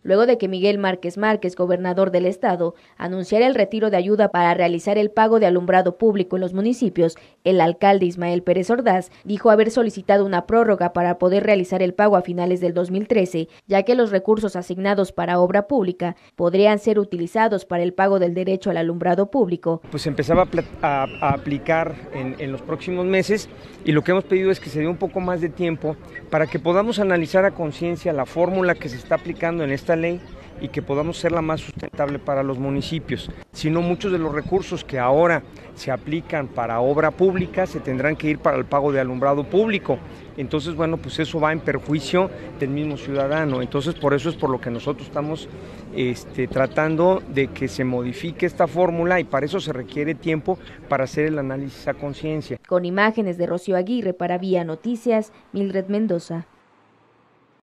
luego de que Miguel Márquez Márquez, gobernador del estado, anunciara el retiro de ayuda para realizar el pago de alumbrado público en los municipios. El alcalde Ismael Pérez Ordaz dijo haber solicitado una prórroga para poder realizar el pago a finales del 2013, ya que los recursos asignados para obra pública podrían ser utilizados para el pago del derecho al alumbrado público. Pues empezaba a aplicar en los próximos meses, y lo que hemos pedido es que se dé un poco más de tiempo para que podamos analizar a conciencia la fórmula que se está aplicando en esta ley y que podamos hacerla más sustentable para los municipios. Si no, muchos de los recursos que ahora se aplican para obra pública se tendrán que ir para el pago de alumbrado público. Entonces, bueno, pues eso va en perjuicio del mismo ciudadano. Entonces, por eso es por lo que nosotros estamos tratando de que se modifique esta fórmula, y para eso se requiere tiempo para hacer el análisis a conciencia. Con imágenes de Rocío Aguirre para Vía Noticias, Mildred Mendoza.